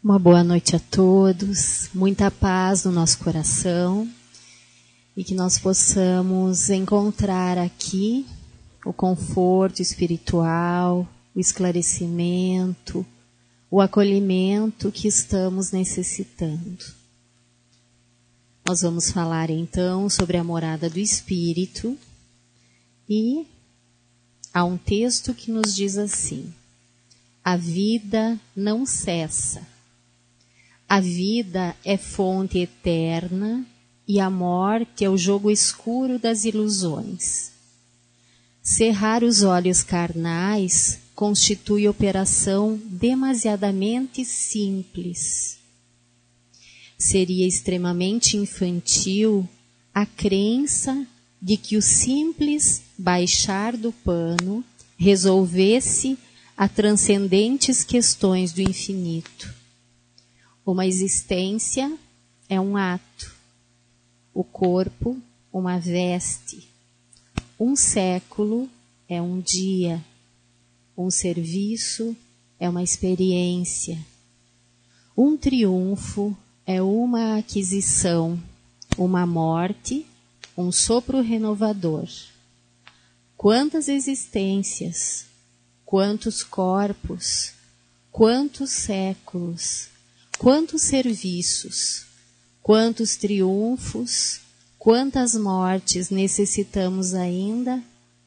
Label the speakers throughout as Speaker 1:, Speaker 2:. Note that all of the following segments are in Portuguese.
Speaker 1: Uma boa noite a todos, muita paz no nosso coração e que nós possamos encontrar aqui o conforto espiritual, o esclarecimento, o acolhimento que estamos necessitando. Nós vamos falar então sobre a morada do Espírito e há um texto que nos diz assim: a vida não cessa. A vida é fonte eterna e a morte é o jogo escuro das ilusões. Cerrar os olhos carnais constitui operação demasiadamente simples. Seria extremamente infantil a crença de que o simples baixar do pano resolvesse as transcendentes questões do infinito. Uma existência é um ato, o corpo uma veste, um século é um dia, um serviço é uma experiência, um triunfo é uma aquisição, uma morte, um sopro renovador. Quantas existências, quantos corpos, quantos séculos, quantos serviços, quantos triunfos, quantas mortes necessitamos ainda?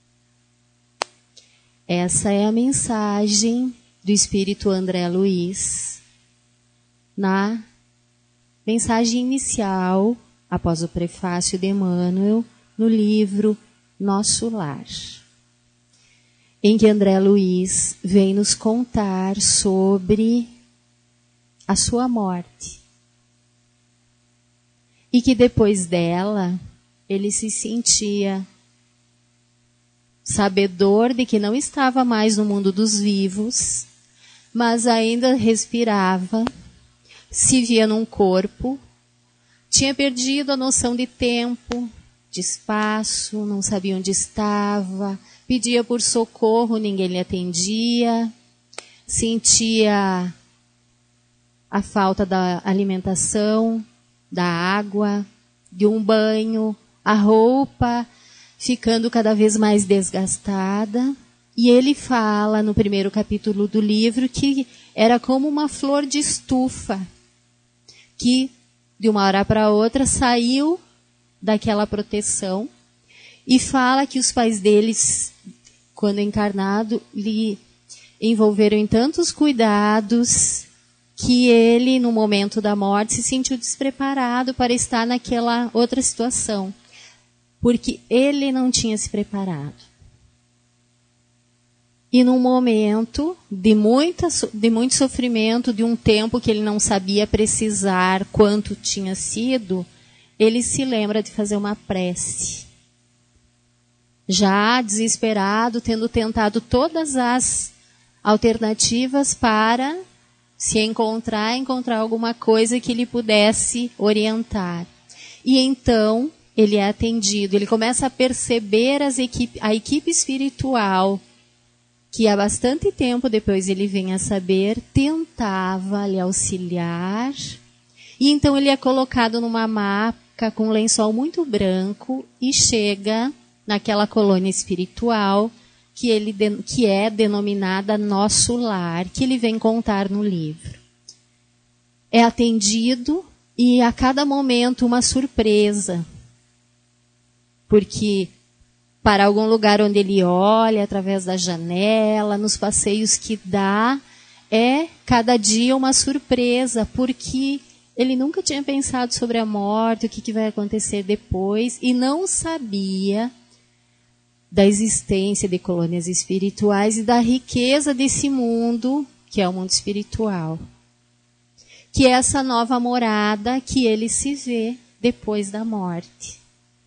Speaker 1: Essa é a mensagem do Espírito André Luiz na mensagem inicial, após o prefácio de Emmanuel, no livro Nosso Lar, em que André Luiz vem nos contar sobre a sua morte. E que depois dela, ele se sentia sabedor de que não estava mais no mundo dos vivos, mas ainda respirava, se via num corpo, tinha perdido a noção de tempo, de espaço, não sabia onde estava, pedia por socorro, ninguém lhe atendia, sentia a falta da alimentação, da água, de um banho, a roupa ficando cada vez mais desgastada. E ele fala no primeiro capítulo do livro que era como uma flor de estufa, que de uma hora para outra saiu daquela proteção, e fala que os pais deles, quando encarnado, lhe envolveram em tantos cuidados que ele, no momento da morte, se sentiu despreparado para estar naquela outra situação, porque ele não tinha se preparado. E num momento de muito sofrimento, de um tempo que ele não sabia precisar quanto tinha sido, ele se lembra de fazer uma prece. Já desesperado, tendo tentado todas as alternativas para se encontrar alguma coisa que lhe pudesse orientar. E então ele é atendido, ele começa a perceber a equipe espiritual, que há bastante tempo depois ele vem a saber, tentava lhe auxiliar. E então ele é colocado numa maca com um lençol muito branco e chega naquela colônia espiritual que é denominada Nosso Lar, que ele vem contar no livro. É atendido e a cada momento uma surpresa, porque para algum lugar onde ele olha, através da janela, nos passeios que dá, é cada dia uma surpresa, porque ele nunca tinha pensado sobre a morte, o que vai acontecer depois, e não sabia da existência de colônias espirituais e da riqueza desse mundo, que é o mundo espiritual. Que é essa nova morada que ele se vê depois da morte.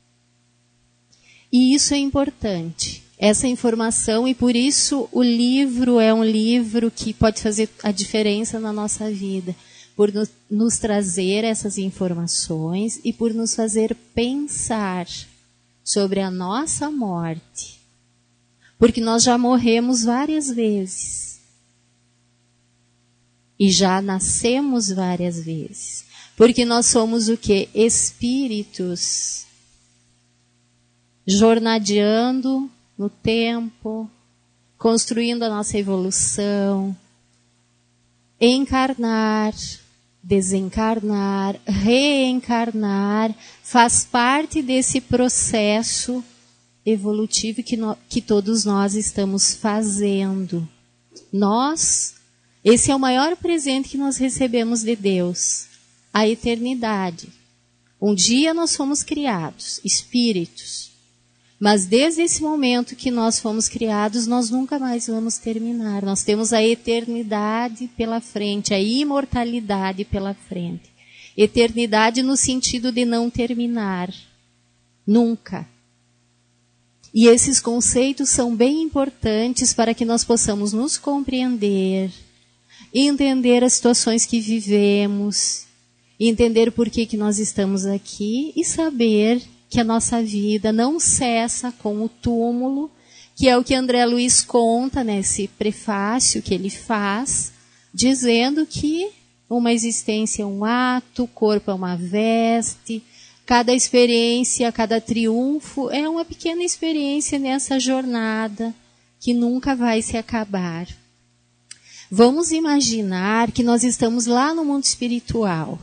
Speaker 1: E isso é importante, essa informação, e por isso o livro é um livro que pode fazer a diferença na nossa vida, por nos trazer essas informações e por nos fazer pensar sobre a nossa morte. Porque nós já morremos várias vezes. E já nascemos várias vezes. Porque nós somos o quê? Espíritos jornadeando no tempo, construindo a nossa evolução, encarnar, desencarnar, reencarnar, faz parte desse processo evolutivo que todos nós estamos fazendo. Esse é o maior presente que nós recebemos de Deus, a eternidade. Um dia nós fomos criados, espíritos, mas desde esse momento que nós fomos criados, nós nunca mais vamos terminar. Nós temos a eternidade pela frente, a imortalidade pela frente. Eternidade no sentido de não terminar. Nunca. E esses conceitos são bem importantes para que nós possamos nos compreender, entender as situações que vivemos, entender por que nós estamos aqui e saber que a nossa vida não cessa com o túmulo, que é o que André Luiz conta nesse prefácio que ele faz, dizendo que uma existência é um ato, o corpo é uma veste, cada experiência, cada triunfo é uma pequena experiência nessa jornada que nunca vai se acabar. Vamos imaginar que nós estamos lá no mundo espiritual.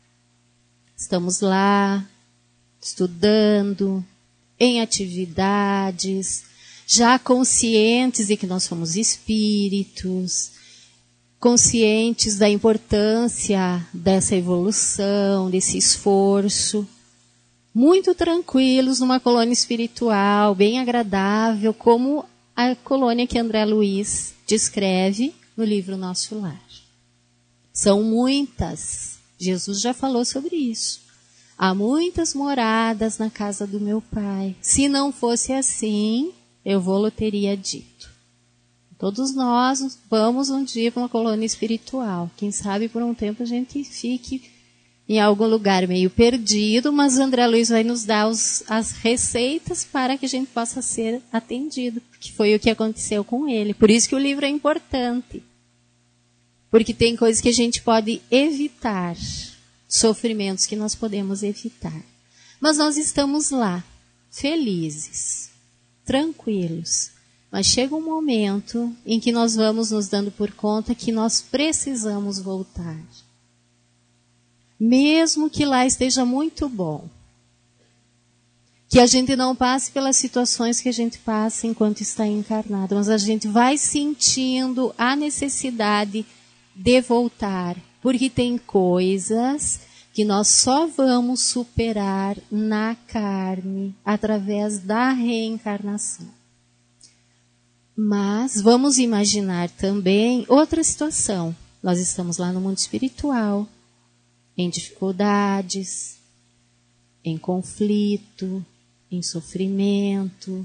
Speaker 1: Estamos lá, estudando, em atividades, já conscientes de que nós somos espíritos, conscientes da importância dessa evolução, desse esforço, muito tranquilos numa colônia espiritual, bem agradável, como a colônia que André Luiz descreve no livro Nosso Lar. São muitas. Jesus já falou sobre isso. Há muitas moradas na casa do meu Pai. Se não fosse assim, eu vou-lhe teria dito. Todos nós vamos um dia para uma colônia espiritual. Quem sabe por um tempo a gente fique em algum lugar meio perdido, mas André Luiz vai nos dar as receitas para que a gente possa ser atendido, que foi o que aconteceu com ele. Por isso que o livro é importante. Porque tem coisas que a gente pode evitar. Sofrimentos que nós podemos evitar. Mas nós estamos lá, felizes, tranquilos. Mas chega um momento em que nós vamos nos dando por conta que nós precisamos voltar. Mesmo que lá esteja muito bom. Que a gente não passe pelas situações que a gente passa enquanto está encarnado. Mas a gente vai sentindo a necessidade de voltar. Porque tem coisas que nós só vamos superar na carne, através da reencarnação. Mas vamos imaginar também outra situação. Nós estamos lá no mundo espiritual, em dificuldades, em conflito, em sofrimento,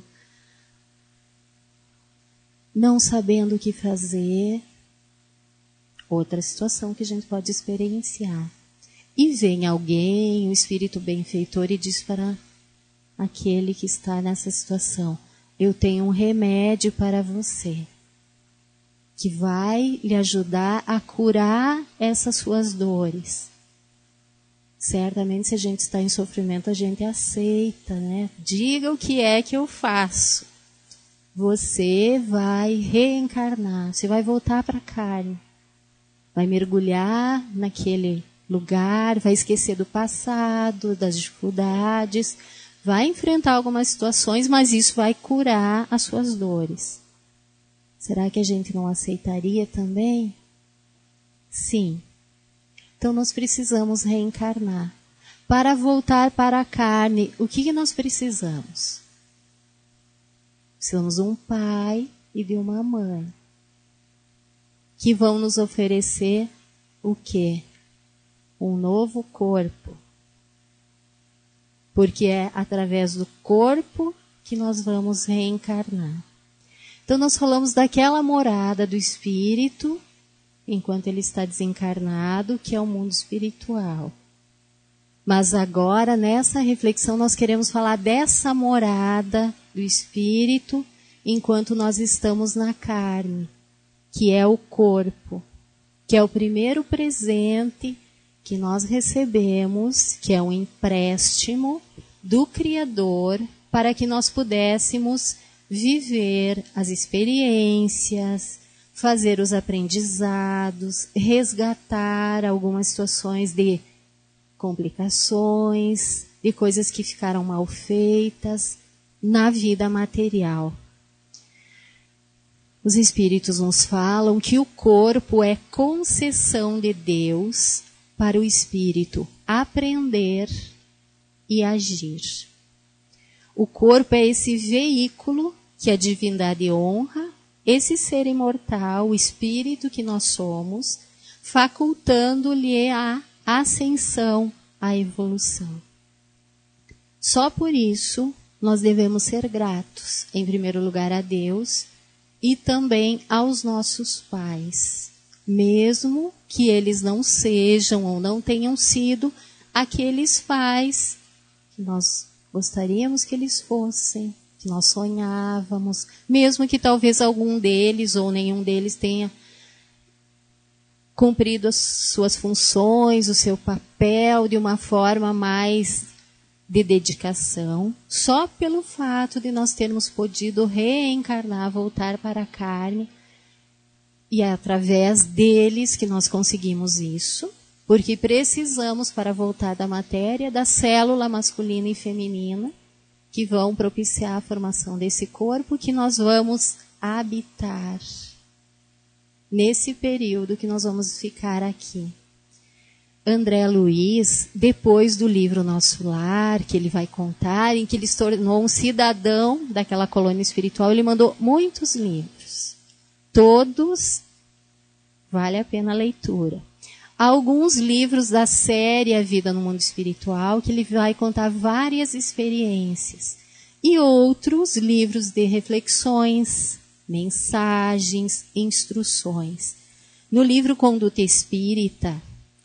Speaker 1: não sabendo o que fazer. Outra situação que a gente pode experienciar. E vem alguém, um espírito benfeitor, e diz para aquele que está nessa situação: eu tenho um remédio para você, que vai lhe ajudar a curar essas suas dores. Certamente, se a gente está em sofrimento, a gente aceita, né? Diga o que é que eu faço. Você vai reencarnar, você vai voltar para a carne. Vai mergulhar naquele lugar, vai esquecer do passado, das dificuldades, vai enfrentar algumas situações, mas isso vai curar as suas dores. Será que a gente não aceitaria também? Sim. Então nós precisamos reencarnar. Para voltar para a carne, o que nós precisamos? Precisamos de um pai e de uma mãe, que vão nos oferecer o quê? Um novo corpo. Porque é através do corpo que nós vamos reencarnar. Então nós falamos daquela morada do espírito, enquanto ele está desencarnado, que é o mundo espiritual. Mas agora, nessa reflexão, nós queremos falar dessa morada do espírito, enquanto nós estamos na carne, que é o corpo. que é o primeiro presente que nós recebemos, que é um empréstimo do Criador, para que nós pudéssemos viver as experiências, fazer os aprendizados, resgatar algumas situações de complicações, de coisas que ficaram mal feitas na vida material. Os Espíritos nos falam que o corpo é concessão de Deus para o Espírito aprender e agir. O corpo é esse veículo que a divindade honra, esse ser imortal, o Espírito que nós somos, facultando-lhe a ascensão, a evolução. Só por isso nós devemos ser gratos, em primeiro lugar a Deus e também aos nossos pais, mesmo que eles não sejam ou não tenham sido aqueles pais que nós gostaríamos que eles fossem, que nós sonhávamos, mesmo que talvez algum deles ou nenhum deles tenha cumprido as suas funções, o seu papel de uma forma mais de dedicação, só pelo fato de nós termos podido reencarnar, voltar para a carne, e é através deles que nós conseguimos isso, porque precisamos, para voltar da matéria, da célula masculina e feminina, que vão propiciar a formação desse corpo que nós vamos habitar nesse período que nós vamos ficar aqui. André Luiz, depois do livro Nosso Lar, que ele vai contar, em que ele se tornou um cidadão daquela colônia espiritual, ele mandou muitos livros. Todos vale a pena a leitura. Alguns livros da série A Vida no Mundo Espiritual, que ele vai contar várias experiências. E outros livros de reflexões, mensagens, instruções. No livro Conduta Espírita,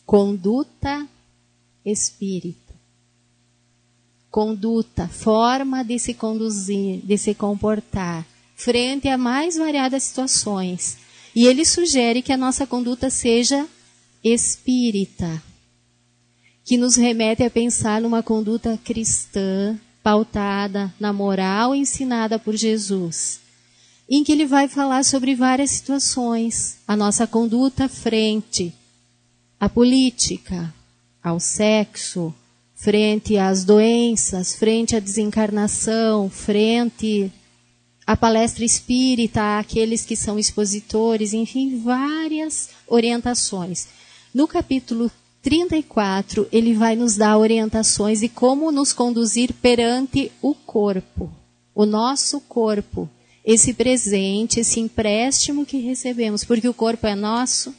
Speaker 1: conduta, forma de se conduzir, de se comportar, frente a mais variadas situações. E ele sugere que a nossa conduta seja espírita, que nos remete a pensar numa conduta cristã, pautada na moral ensinada por Jesus, em que ele vai falar sobre várias situações, a nossa conduta frente à política, ao sexo, frente às doenças, frente à desencarnação, frente à palestra espírita, àqueles que são expositores, enfim, várias orientações. No capítulo 34, ele vai nos dar orientações de como nos conduzir perante o corpo, o nosso corpo, esse presente, esse empréstimo que recebemos, porque o corpo é nosso?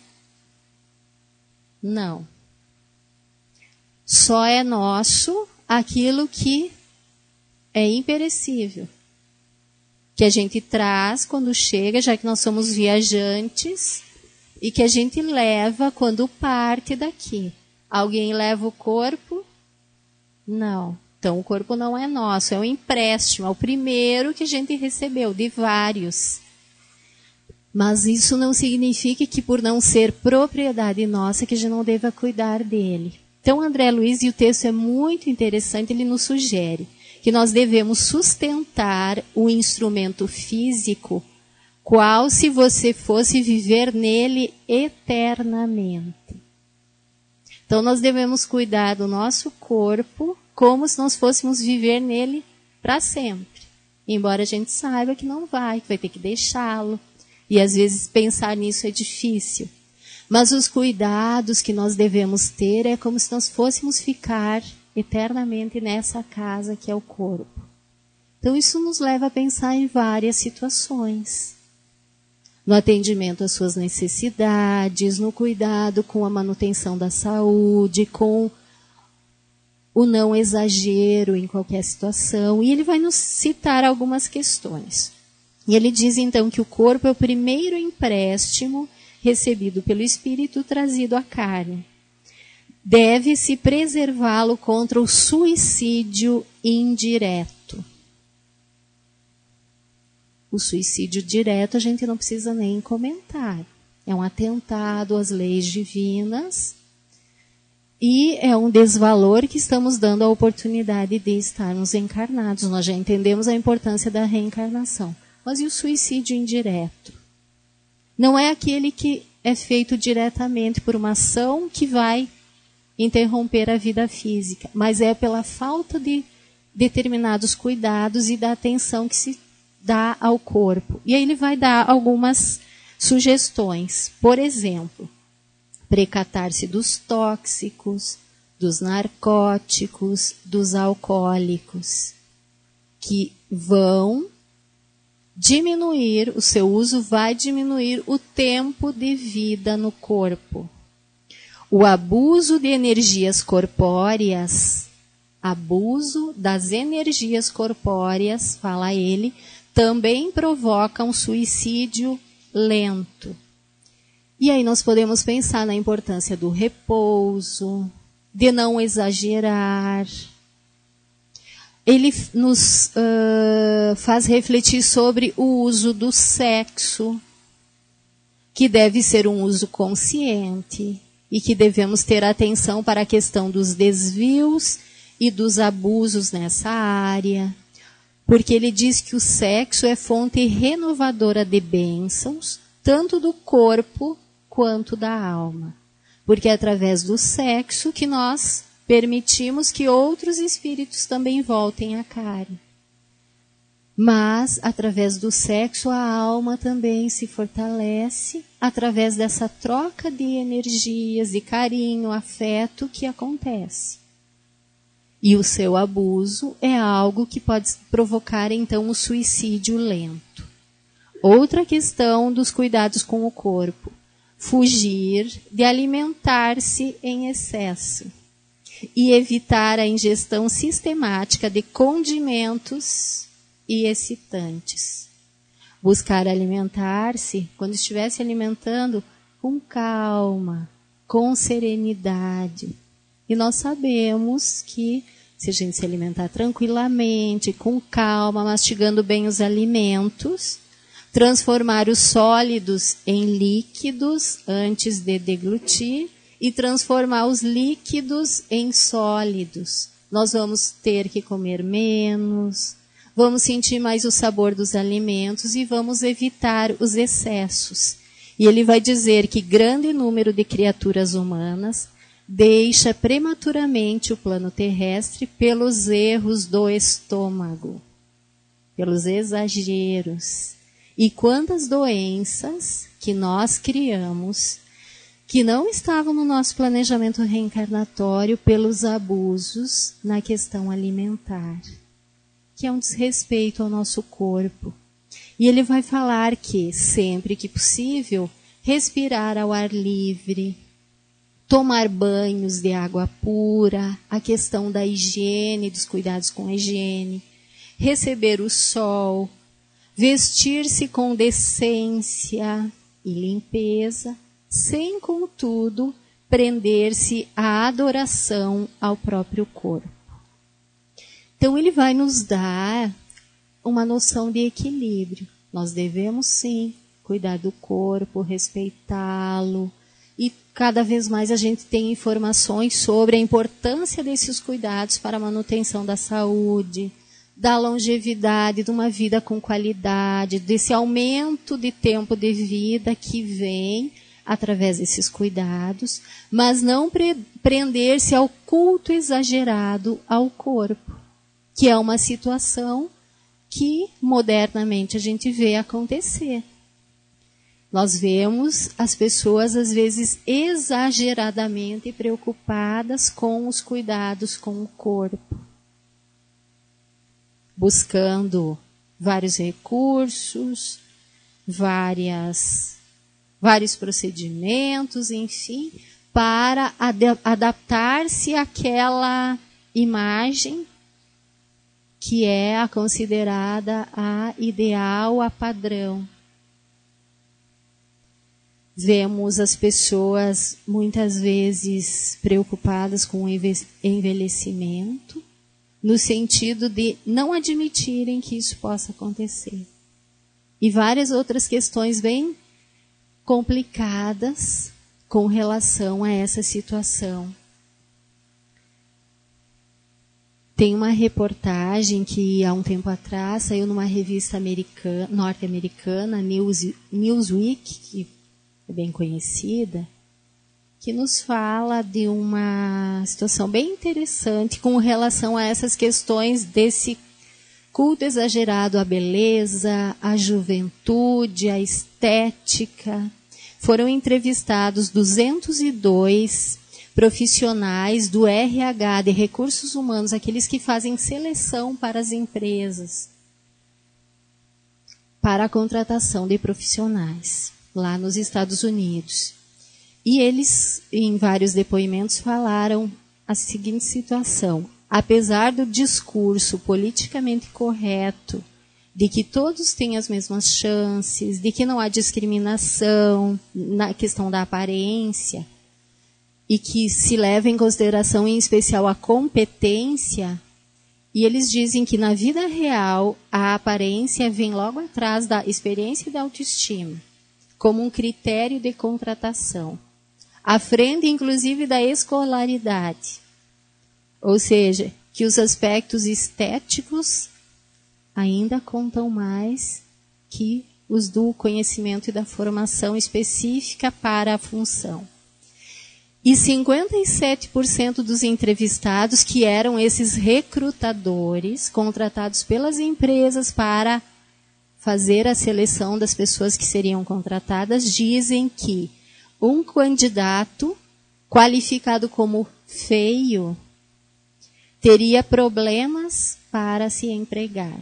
Speaker 1: Não. Só é nosso aquilo que é imperecível, que a gente traz quando chega, já que nós somos viajantes, e que a gente leva quando parte daqui. Alguém leva o corpo? Não. Então o corpo não é nosso, é um empréstimo, é o primeiro que a gente recebeu, de vários. Mas isso não significa que por não ser propriedade nossa, que a gente não deva cuidar dele. Então André Luiz, e o texto é muito interessante, ele nos sugere que nós devemos sustentar o instrumento físico, qual se você fosse viver nele eternamente. Então nós devemos cuidar do nosso corpo como se nós fôssemos viver nele para sempre. Embora a gente saiba que não vai, que vai ter que deixá-lo. E às vezes pensar nisso é difícil. Mas os cuidados que nós devemos ter é como se nós fôssemos ficar eternamente nessa casa que é o corpo. Então isso nos leva a pensar em várias situações. No atendimento às suas necessidades, no cuidado com a manutenção da saúde, com o não exagero em qualquer situação. E ele vai nos citar algumas questões. E ele diz então que o corpo é o primeiro empréstimo recebido pelo espírito trazido à carne. Deve-se preservá-lo contra o suicídio indireto. O suicídio direto a gente não precisa nem comentar. É um atentado às leis divinas e é um desvalor que estamos dando a oportunidade de estarmos encarnados. Nós já entendemos a importância da reencarnação. Mas e o suicídio indireto? Não é aquele que é feito diretamente por uma ação que vai interromper a vida física, mas é pela falta de determinados cuidados e da atenção que se dá ao corpo. E aí ele vai dar algumas sugestões. Por exemplo, precatar-se dos tóxicos, dos narcóticos, dos alcoólicos, que vão diminuir, o seu uso vai diminuir o tempo de vida no corpo. O abuso de energias corpóreas, abuso das energias corpóreas, fala ele, também provoca um suicídio lento. E aí nós podemos pensar na importância do repouso, de não exagerar. Ele nos faz refletir sobre o uso do sexo, que deve ser um uso consciente e que devemos ter atenção para a questão dos desvios e dos abusos nessa área. Porque ele diz que o sexo é fonte renovadora de bênçãos, tanto do corpo quanto da alma. Porque é através do sexo que nós permitimos que outros espíritos também voltem à carne. Mas, através do sexo, a alma também se fortalece, através dessa troca de energias, de carinho, afeto que acontece. E o seu abuso é algo que pode provocar, então, o suicídio lento. Outra questão dos cuidados com o corpo. Fugir de alimentar-se em excesso e evitar a ingestão sistemática de condimentos e excitantes. Buscar alimentar-se, quando estiver se alimentando, com calma, com serenidade. E nós sabemos que se a gente se alimentar tranquilamente, com calma, mastigando bem os alimentos, transformar os sólidos em líquidos antes de deglutir e transformar os líquidos em sólidos. Nós vamos ter que comer menos, vamos sentir mais o sabor dos alimentos e vamos evitar os excessos. E ele vai dizer que grande número de criaturas humanas deixa prematuramente o plano terrestre pelos erros do estômago, pelos exageros. E quantas doenças que nós criamos que não estavam no nosso planejamento reencarnatório pelos abusos na questão alimentar, que é um desrespeito ao nosso corpo. E ele vai falar que, sempre que possível, respirar ao ar livre, tomar banhos de água pura, a questão da higiene, dos cuidados com a higiene, receber o sol, vestir-se com decência e limpeza, sem, contudo, prender-se à adoração ao próprio corpo. Então, ele vai nos dar uma noção de equilíbrio. Nós devemos, sim, cuidar do corpo, respeitá-lo, e cada vez mais a gente tem informações sobre a importância desses cuidados para a manutenção da saúde, da longevidade, de uma vida com qualidade, desse aumento de tempo de vida que vem através desses cuidados, mas não prender-se ao culto exagerado ao corpo, que é uma situação que modernamente a gente vê acontecer. Nós vemos as pessoas, às vezes, exageradamente preocupadas com os cuidados com o corpo, buscando vários recursos, vários procedimentos, enfim, para adaptar-se àquela imagem que é a considerada a ideal, a padrão. Vemos as pessoas muitas vezes preocupadas com o envelhecimento, no sentido de não admitirem que isso possa acontecer. E várias outras questões bem complicadas com relação a essa situação. Tem uma reportagem que há um tempo atrás saiu numa revista norte-americana, Newsweek, que é bem conhecida, que nos fala de uma situação bem interessante com relação a essas questões desse culto exagerado à beleza, à juventude, à estética. Foram entrevistados 202 profissionais do RH, de recursos humanos, aqueles que fazem seleção para as empresas, para a contratação de profissionais, lá nos Estados Unidos. E eles, em vários depoimentos, falaram a seguinte situação: apesar do discurso politicamente correto de que todos têm as mesmas chances, de que não há discriminação na questão da aparência, e que se leva em consideração, em especial, a competência, e eles dizem que na vida real a aparência vem logo atrás da experiência e da autoestima, como um critério de contratação, à frente, inclusive, da escolaridade. Ou seja, que os aspectos estéticos ainda contam mais que os do conhecimento e da formação específica para a função. E 57% dos entrevistados, que eram esses recrutadores contratados pelas empresas para fazer a seleção das pessoas que seriam contratadas, dizem que um candidato qualificado como feio teria problemas para se empregar.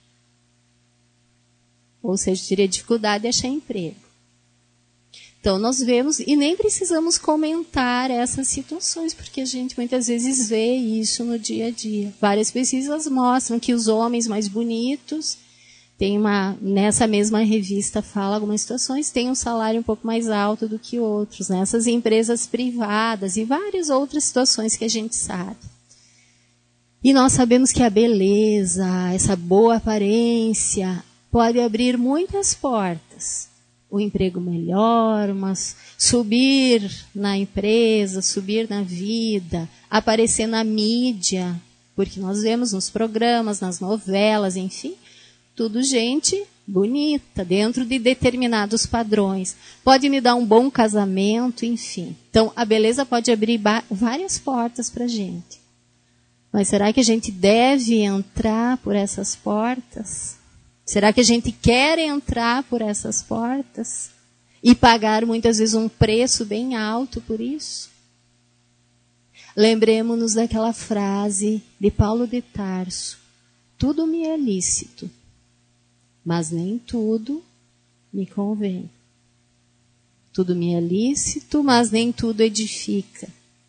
Speaker 1: Ou seja, teria dificuldade de achar emprego. Então, nós vemos, e nem precisamos comentar essas situações, porque a gente muitas vezes vê isso no dia a dia. Várias pesquisas mostram que os homens mais bonitos, nessa mesma revista fala algumas situações, têm um salário um pouco mais alto do que outros, nessas empresas privadas e várias outras situações que a gente sabe. E nós sabemos que a beleza, essa boa aparência, pode abrir muitas portas. O emprego melhor, mas subir na empresa, subir na vida, aparecer na mídia, porque nós vemos nos programas, nas novelas, enfim, tudo gente bonita, dentro de determinados padrões. Pode me dar um bom casamento, enfim. Então, a beleza pode abrir várias portas para a gente. Mas será que a gente deve entrar por essas portas? Será que a gente quer entrar por essas portas e pagar muitas vezes um preço bem alto por isso? Lembremos-nos daquela frase de Paulo de Tarso: tudo me é lícito, mas nem tudo me convém. Tudo me é lícito, mas nem tudo edifica.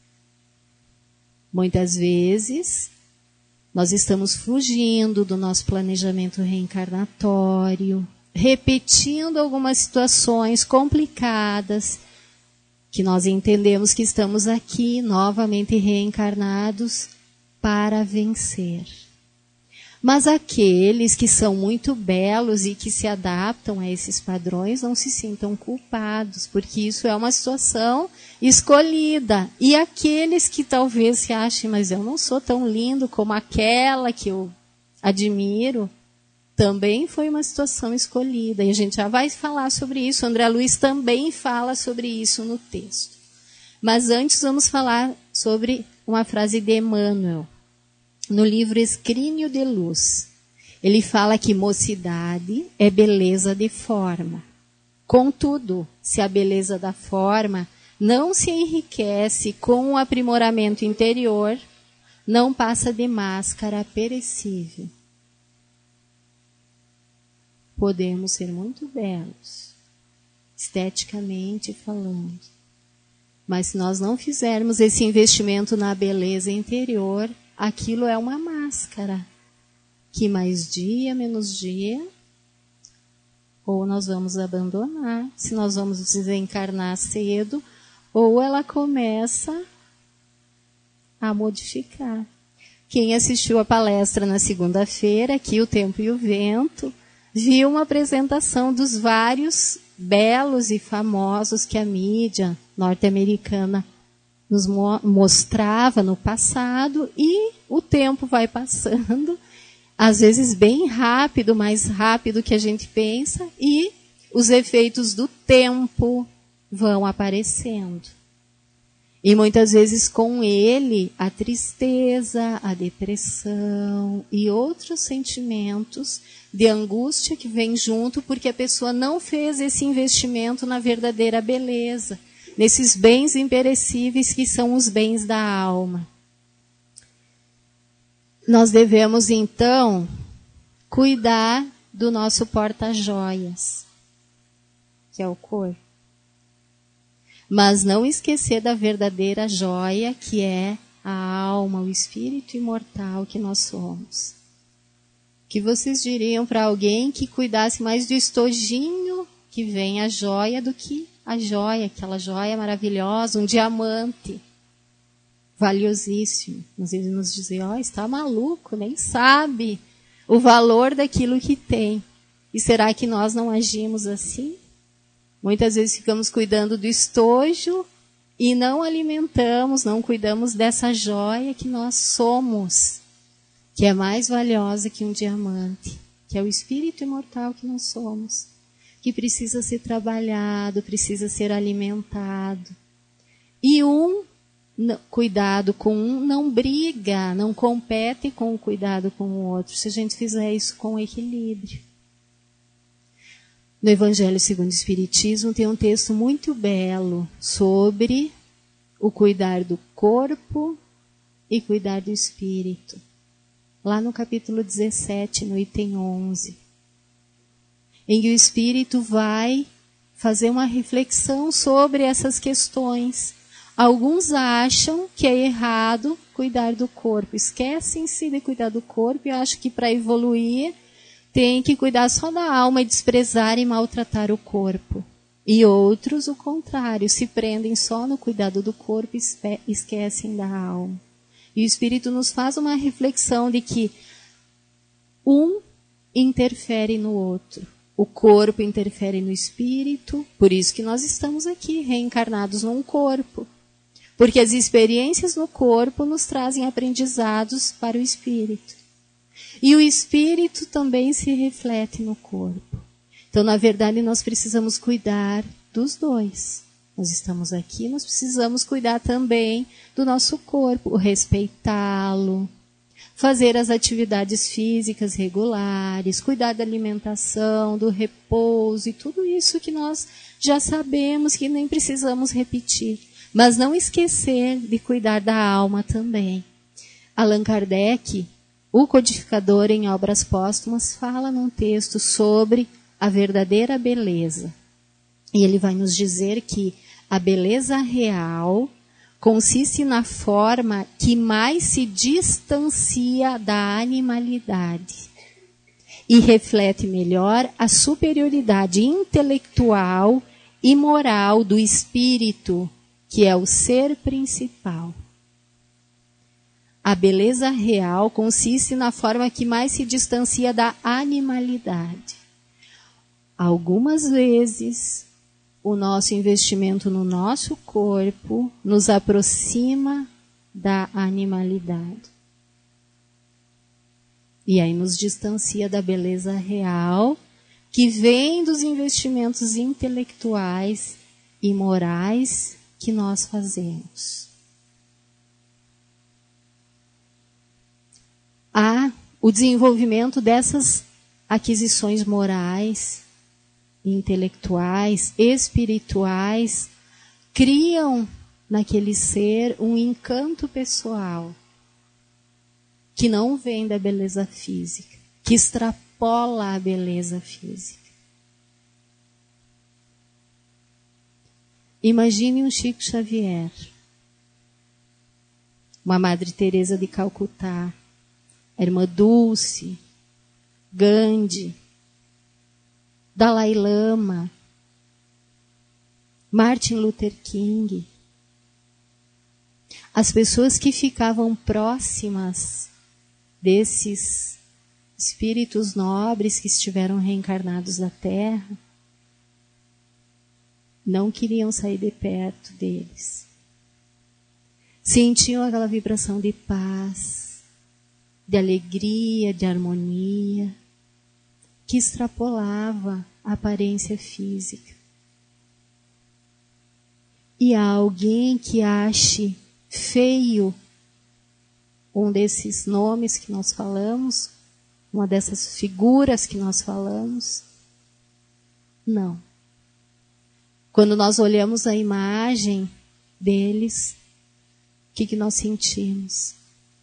Speaker 1: Muitas vezes nós estamos fugindo do nosso planejamento reencarnatório, repetindo algumas situações complicadas, que nós entendemos que estamos aqui novamente reencarnados para vencer. Mas aqueles que são muito belos e que se adaptam a esses padrões não se sintam culpados, porque isso é uma situação escolhida. E aqueles que talvez se achem, mas eu não sou tão lindo como aquela que eu admiro, também foi uma situação escolhida. E a gente já vai falar sobre isso. André Luiz também fala sobre isso no texto. Mas antes vamos falar sobre uma frase de Emmanuel. No livro Escrínio de Luz, ele fala que mocidade é beleza de forma. Contudo, se a beleza da forma não se enriquece com o aprimoramento interior, não passa de máscara perecível. Podemos ser muito belos, esteticamente falando, mas se nós não fizermos esse investimento na beleza interior, aquilo é uma máscara, que mais dia, menos dia, ou nós vamos abandonar, se nós vamos desencarnar cedo, ou ela começa a modificar. Quem assistiu a palestra na segunda-feira, aqui O Tempo e o Vento, viu uma apresentação dos vários belos e famosos que a mídia norte-americana nos mostrava no passado, e o tempo vai passando, às vezes bem rápido, mais rápido que a gente pensa, e os efeitos do tempo vão aparecendo. E muitas vezes com ele a tristeza, a depressão e outros sentimentos de angústia que vem junto, porque a pessoa não fez esse investimento na verdadeira beleza, nesses bens imperecíveis que são os bens da alma. Nós devemos, então, cuidar do nosso porta-joias, que é o corpo. Mas não esquecer da verdadeira joia, que é a alma, o espírito imortal que nós somos. Que vocês diriam para alguém que cuidasse mais do estojinho que vem a joia do que a joia, aquela joia maravilhosa, um diamante valiosíssimo. Às vezes nos dizem, está maluco, nem sabe o valor daquilo que tem. E será que nós não agimos assim? Muitas vezes ficamos cuidando do estojo e não alimentamos, não cuidamos dessa joia que nós somos, que é mais valiosa que um diamante, que é o espírito imortal que nós somos, que precisa ser trabalhado, precisa ser alimentado. E cuidado com um não briga, não compete com o cuidado com o outro, se a gente fizer isso com equilíbrio. No Evangelho segundo o Espiritismo tem um texto muito belo sobre o cuidar do corpo e cuidar do espírito. Lá no capítulo 17, no item 11. Em que o espírito vai fazer uma reflexão sobre essas questões. Alguns acham que é errado cuidar do corpo. Esquecem-se de cuidar do corpo e acham que para evoluir tem que cuidar só da alma e desprezar e maltratar o corpo. E outros, o contrário, se prendem só no cuidado do corpo e esquecem da alma. E o Espírito nos faz uma reflexão de que um interfere no outro. O corpo interfere no espírito, por isso que nós estamos aqui, reencarnados num corpo. Porque as experiências no corpo nos trazem aprendizados para o espírito. E o espírito também se reflete no corpo. Então, na verdade, nós precisamos cuidar dos dois. Nós estamos aqui, nós precisamos cuidar também do nosso corpo, respeitá-lo, fazer as atividades físicas regulares, cuidar da alimentação, do repouso e tudo isso que nós já sabemos, que nem precisamos repetir. Mas não esquecer de cuidar da alma também. Allan Kardec, o codificador em Obras Póstumas, fala num texto sobre a verdadeira beleza. E ele vai nos dizer que a beleza real consiste na forma que mais se distancia da animalidade e reflete melhor a superioridade intelectual e moral do espírito, que é o ser principal. A beleza real consiste na forma que mais se distancia da animalidade. Algumas vezes, o nosso investimento no nosso corpo nos aproxima da animalidade. E aí nos distancia da beleza real, que vem dos investimentos intelectuais e morais que nós fazemos. O desenvolvimento dessas aquisições morais, intelectuais, espirituais, criam naquele ser um encanto pessoal que não vem da beleza física, que extrapola a beleza física. Imagine um Chico Xavier, uma Madre Teresa de Calcutá, a Irmã Dulce, Gandhi, Dalai Lama, Martin Luther King. As pessoas que ficavam próximas desses espíritos nobres que estiveram reencarnados da Terra, não queriam sair de perto deles. Sentiam aquela vibração de paz, de alegria, de harmonia, que extrapolava a aparência física. E há alguém que ache feio um desses nomes que nós falamos, uma dessas figuras que nós falamos? Não. Quando nós olhamos a imagem deles, o que nós sentimos?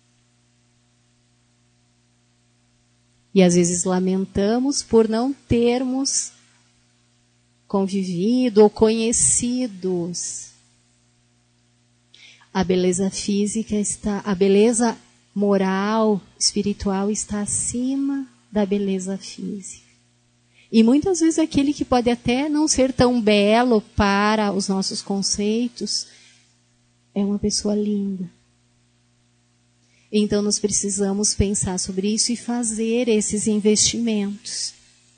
Speaker 1: E às vezes lamentamos por não termos convivido ou conhecidos. A beleza física está, a beleza moral, espiritual está acima da beleza física. E muitas vezes aquele que pode até não ser tão belo para os nossos conceitos, é uma pessoa linda. Então nós precisamos pensar sobre isso e fazer esses investimentos.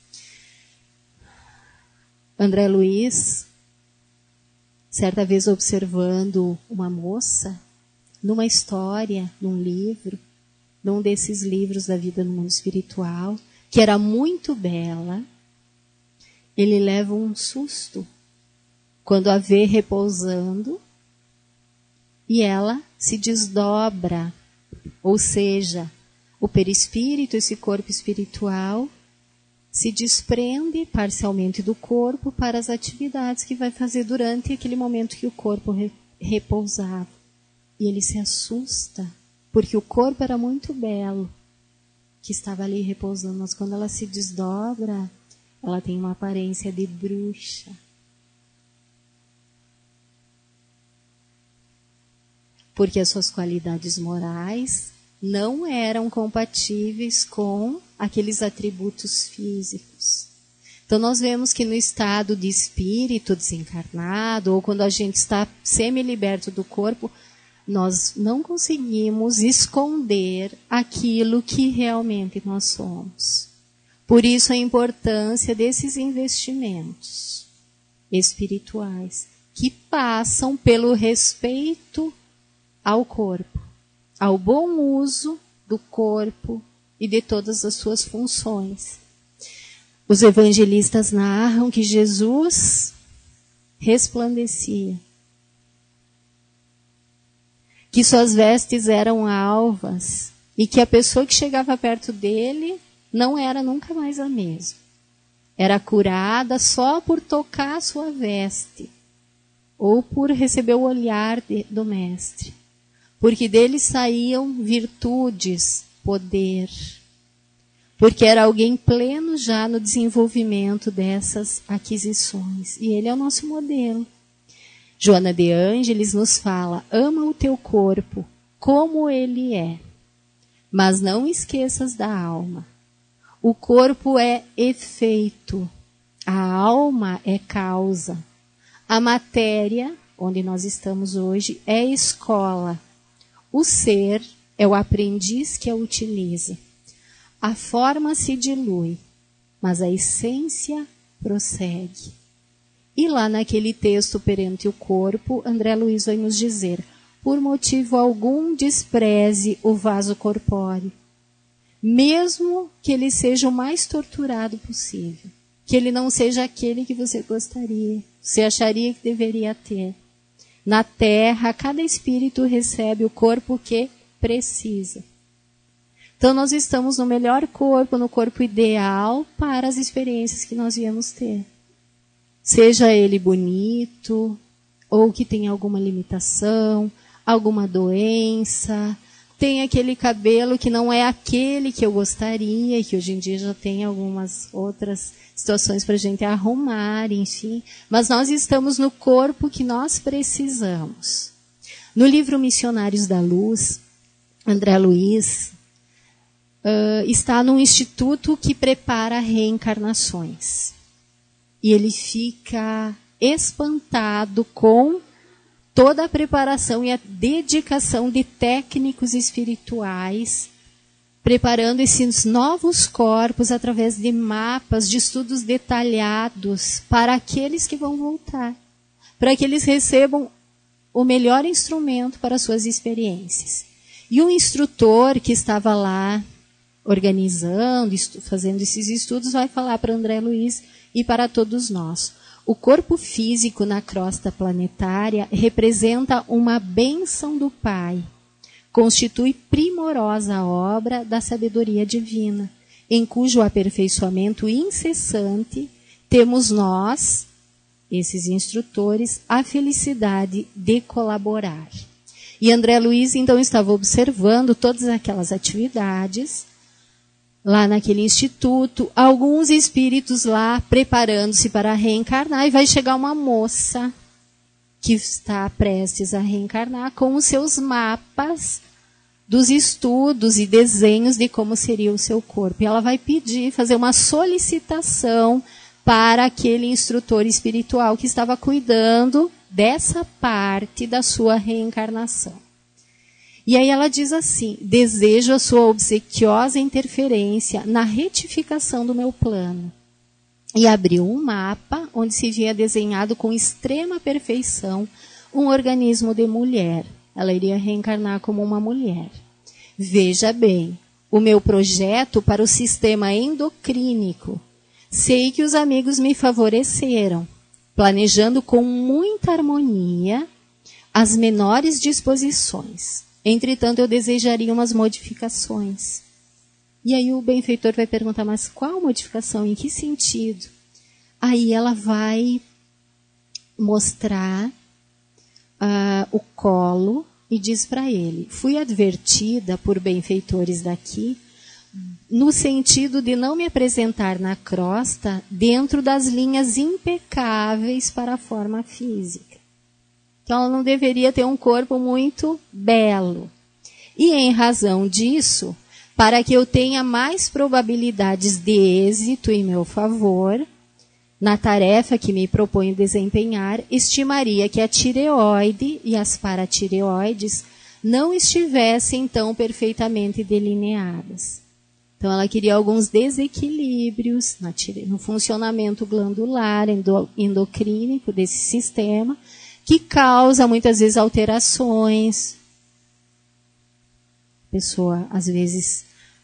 Speaker 1: André Luiz, certa vez observando uma moça, numa história, num livro, num desses livros da vida no mundo espiritual, que era muito bela, ele leva um susto quando a vê repousando e ela se desdobra, ou seja, o perispírito, esse corpo espiritual, se desprende parcialmente do corpo para as atividades que vai fazer durante aquele momento que o corpo repousava. E ele se assusta, porque o corpo era muito belo, que estava ali repousando, mas quando ela se desdobra, ela tem uma aparência de bruxa. Porque as suas qualidades morais não eram compatíveis com aqueles atributos físicos. Então nós vemos que no estado de espírito desencarnado, ou quando a gente está semi-liberto do corpo, nós não conseguimos esconder aquilo que realmente nós somos. Por isso a importância desses investimentos espirituais, que passam pelo respeito ao corpo, ao bom uso do corpo e de todas as suas funções. Os evangelistas narram que Jesus resplandecia, que suas vestes eram alvas e que a pessoa que chegava perto dele não era nunca mais a mesma. Era curada só por tocar a sua veste ou por receber o olhar do mestre. Porque dele saíam virtudes, poder. Porque era alguém pleno já no desenvolvimento dessas aquisições. E ele é o nosso modelo. Joana de Ângeles nos fala: ama o teu corpo como ele é, mas não esqueças da alma. O corpo é efeito, a alma é causa. A matéria, onde nós estamos hoje, é escola. O ser é o aprendiz que a utiliza. A forma se dilui, mas a essência prossegue. E lá naquele texto perante o corpo, André Luiz vai nos dizer: por motivo algum despreze o vaso corpóreo, mesmo que ele seja o mais torturado possível, que ele não seja aquele que você gostaria, você acharia que deveria ter. Na Terra, cada espírito recebe o corpo que precisa. Então nós estamos no melhor corpo, no corpo ideal para as experiências que nós viemos ter. Seja ele bonito, ou que tenha alguma limitação, alguma doença, tem aquele cabelo que não é aquele que eu gostaria, e que hoje em dia já tem algumas outras situações para a gente arrumar, enfim. Mas nós estamos no corpo que nós precisamos. No livro Missionários da Luz, André Luiz está num instituto que prepara reencarnações. E ele fica espantado com toda a preparação e a dedicação de técnicos espirituais, preparando esses novos corpos através de mapas, de estudos detalhados para aqueles que vão voltar. para que eles recebam o melhor instrumento para suas experiências. E o instrutor que estava lá organizando, fazendo esses estudos, vai falar para André Luiz e para todos nós. O corpo físico na crosta planetária representa uma bênção do Pai. Constitui primorosa obra da sabedoria divina, em cujo aperfeiçoamento incessante temos nós, esses instrutores, a felicidade de colaborar. E André Luiz, então, estava observando todas aquelas atividades lá naquele instituto, alguns espíritos lá preparando-se para reencarnar, e vai chegar uma moça que está prestes a reencarnar com os seus mapas dos estudos e desenhos de como seria o seu corpo. E ela vai pedir, fazer uma solicitação para aquele instrutor espiritual que estava cuidando dessa parte da sua reencarnação. E aí ela diz assim: desejo a sua obsequiosa interferência na retificação do meu plano. E abriu um mapa onde se via desenhado com extrema perfeição um organismo de mulher. Ela iria reencarnar como uma mulher. Veja bem, o meu projeto para o sistema endocrínico. Sei que os amigos me favoreceram, planejando com muita harmonia as menores disposições. Entretanto, eu desejaria umas modificações. E aí o benfeitor vai perguntar, mas qual modificação? Em que sentido? Aí ela vai mostrar o colo e diz para ele: fui advertida por benfeitores daqui no sentido de não me apresentar na crosta dentro das linhas impecáveis para a forma física. Então, ela não deveria ter um corpo muito belo. E, em razão disso, para que eu tenha mais probabilidades de êxito em meu favor, na tarefa que me proponho desempenhar, estimaria que a tireoide e as paratireoides não estivessem tão perfeitamente delineadas. Então, ela queria alguns desequilíbrios no funcionamento glandular, endocrínico desse sistema, que causa muitas vezes alterações. A pessoa, às vezes,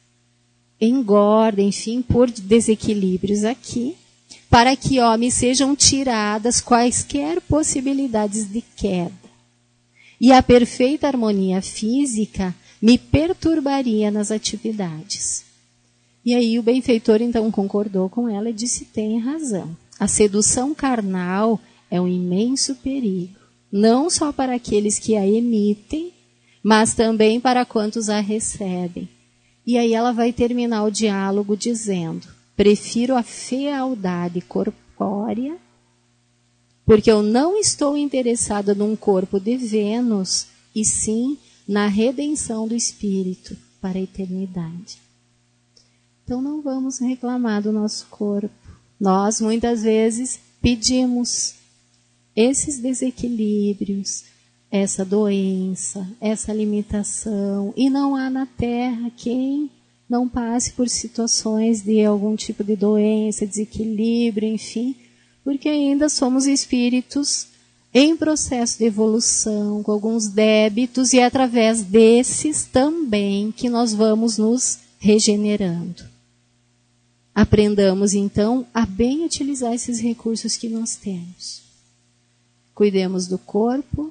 Speaker 1: engorda, enfim, por desequilíbrios aqui, para que me sejam tiradas quaisquer possibilidades de queda. E a perfeita harmonia física me perturbaria nas atividades. E aí o benfeitor então concordou com ela e disse: tem razão. A sedução carnal é um imenso perigo, não só para aqueles que a emitem, mas também para quantos a recebem. E aí ela vai terminar o diálogo dizendo: prefiro a fealdade corpórea, porque eu não estou interessada num corpo de Vênus, e sim na redenção do espírito para a eternidade. Então não vamos reclamar do nosso corpo. Nós muitas vezes pedimos esses desequilíbrios, essa doença, essa limitação, e não há na Terra quem não passe por situações de algum tipo de doença, desequilíbrio, enfim, porque ainda somos espíritos em processo de evolução, com alguns débitos, e é através desses também que nós vamos nos regenerando. Aprendamos, então, a bem utilizar esses recursos que nós temos. Cuidemos do corpo,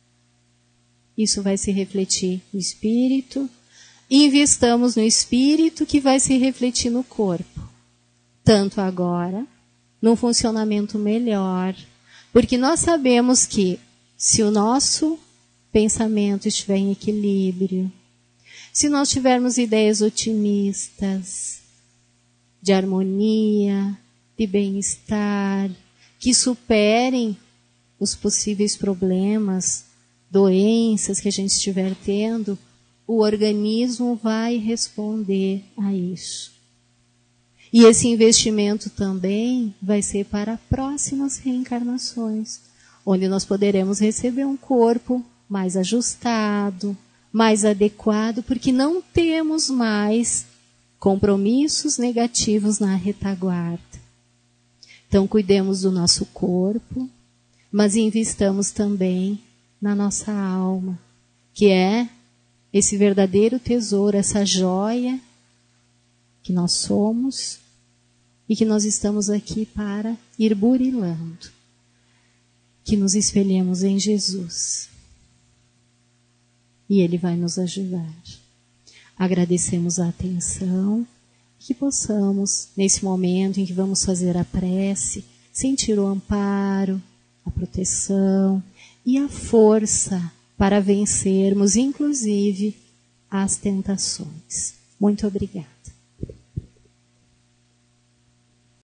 Speaker 1: isso vai se refletir no espírito. Investamos no espírito, que vai se refletir no corpo. Tanto agora, num funcionamento melhor. Porque nós sabemos que, se o nosso pensamento estiver em equilíbrio, se nós tivermos ideias otimistas, de harmonia, de bem-estar, que superem os possíveis problemas, doenças que a gente estiver tendo, o organismo vai responder a isso. E esse investimento também vai ser para próximas reencarnações, onde nós poderemos receber um corpo mais ajustado, mais adequado, porque não temos mais compromissos negativos na retaguarda. Então, cuidemos do nosso corpo, mas investamos também na nossa alma, que é esse verdadeiro tesouro, essa joia que nós somos e que nós estamos aqui para ir burilando. Que nos espelhemos em Jesus. E Ele vai nos ajudar. Agradecemos a atenção, que possamos, nesse momento em que vamos fazer a prece, sentir o amparo, a proteção e a força para vencermos, inclusive, as tentações. Muito obrigada.